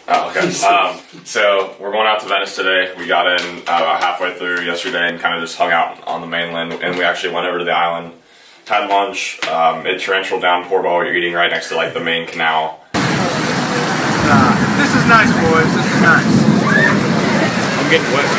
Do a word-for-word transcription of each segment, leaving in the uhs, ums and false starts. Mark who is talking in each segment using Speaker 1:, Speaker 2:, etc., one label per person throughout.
Speaker 1: Oh, okay. Um, so we're going out to Venice today. We got in uh, about halfway through yesterday and kind of just hung out on the mainland. And we actually went over to the island, had lunch. Um, it torrential downpour while we were eating right next to like the main canal.
Speaker 2: Uh, this is nice, boys. This is nice.
Speaker 1: I'm getting wet.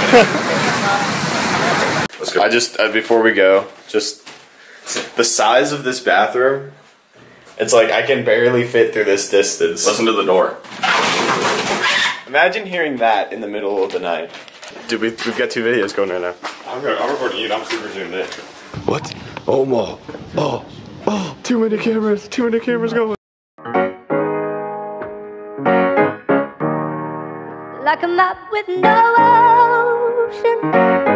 Speaker 1: Let's go. I just uh, before we go, just the size of this bathroom. It's like I can barely fit through this distance. Listen to the door. Imagine hearing that in the middle of the night. Dude, we've, we've got two videos going right now. I'm, gonna, I'm recording you and I'm super zoomed in.
Speaker 3: What? Oh, my. Oh, oh, too many cameras. Too many cameras going.
Speaker 4: Like a map with no ocean.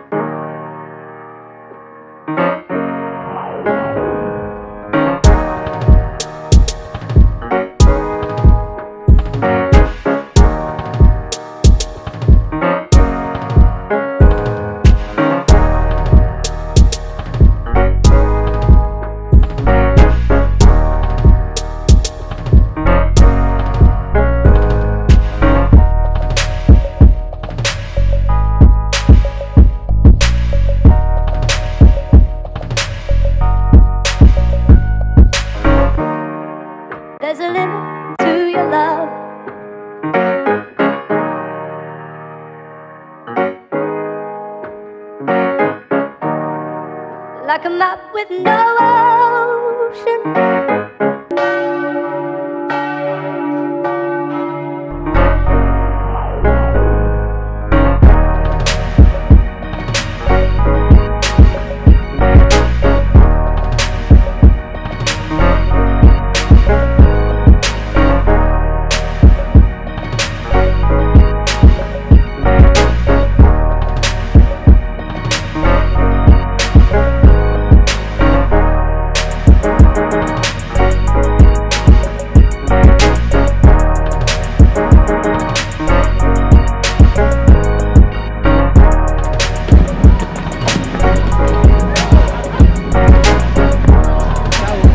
Speaker 4: There's a limit to your love. Like a map with no ocean.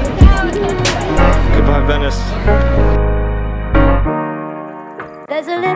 Speaker 4: Venice. There's a